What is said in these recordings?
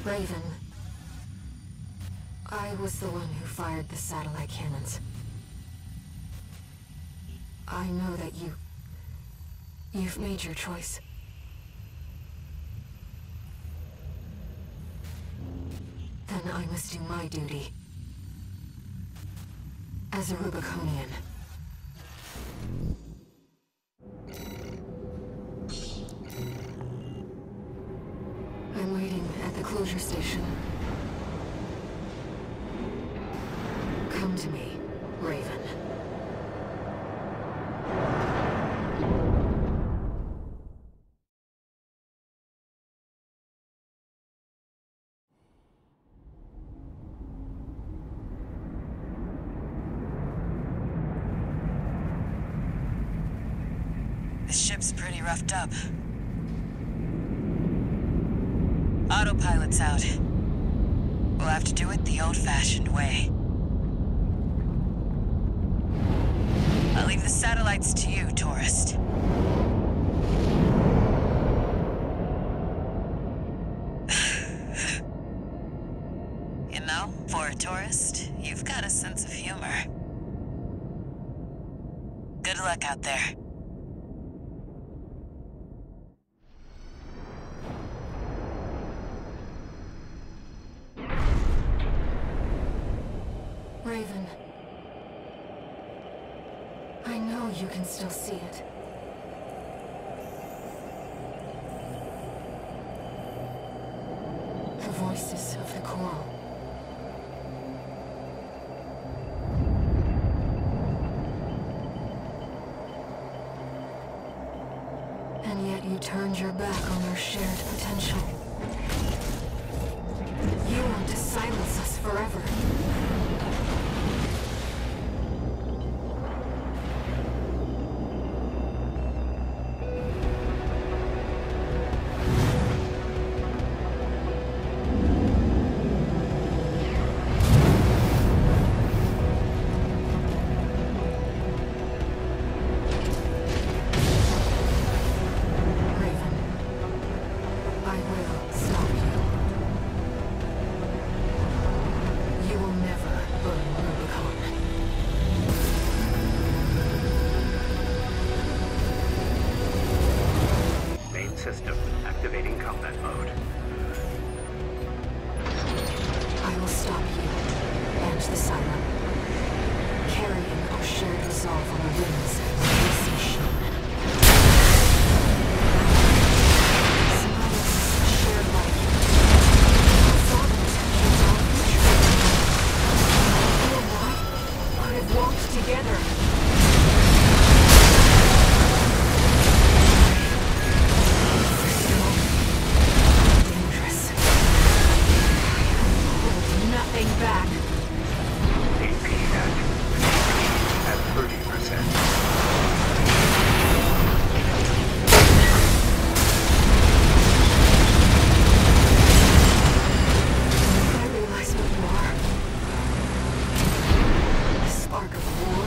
Raven, I was the one who fired the satellite cannons. I know that you've made your choice. Then I must do my duty as a Rubiconian. I'm waiting at the closure station. Come to me, Raven. This ship's pretty roughed up. Autopilot's out. We'll have to do it the old-fashioned way. I'll leave the satellites to you, tourist. You know, for a tourist, you've got a sense of humor. Good luck out there. Raven, I know you can still see it. The voices of the coral. And yet you turned your back on our shared potential. You want to silence us forever. System activating combat mode. I will stop you and the Siren, carrying our shared resolve on the wings of this machine. Symbols shared life. Sovereigns is our future. You and I could have walked together. Back. AP at 30%. I realize what you are. A spark of war.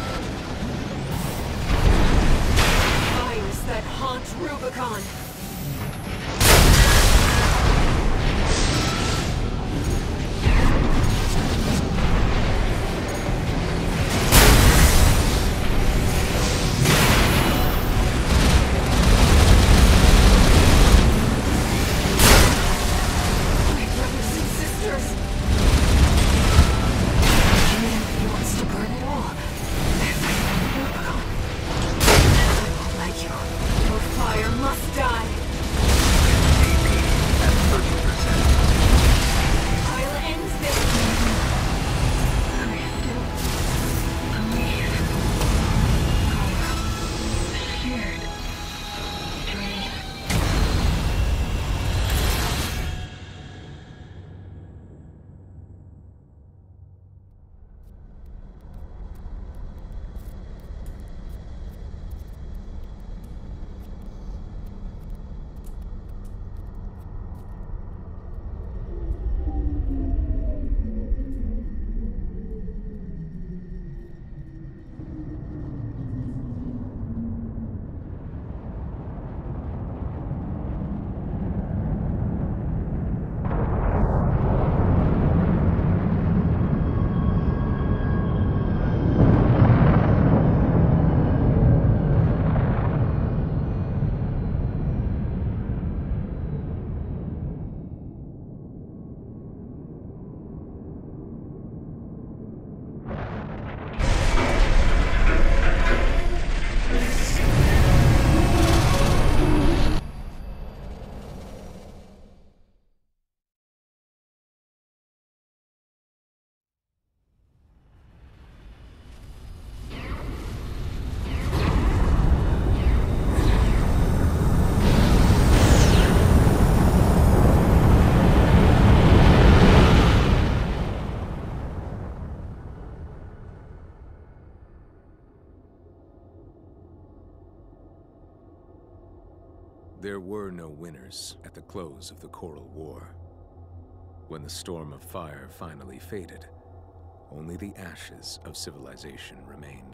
Fires that haunt Rubicon. There were no winners at the close of the Coral War. When the storm of fire finally faded, only the ashes of civilization remained.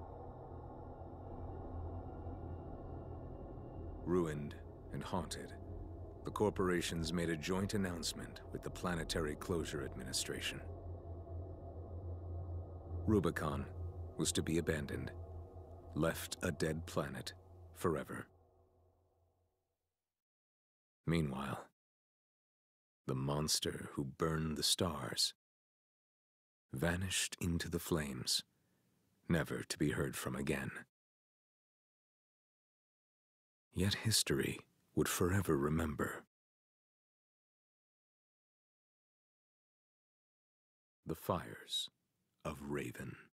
Ruined and haunted, the corporations made a joint announcement with the Planetary Closure Administration. Rubicon was to be abandoned, left a dead planet forever. Meanwhile, the monster who burned the stars vanished into the flames, never to be heard from again. Yet history would forever remember. The fires of Raven.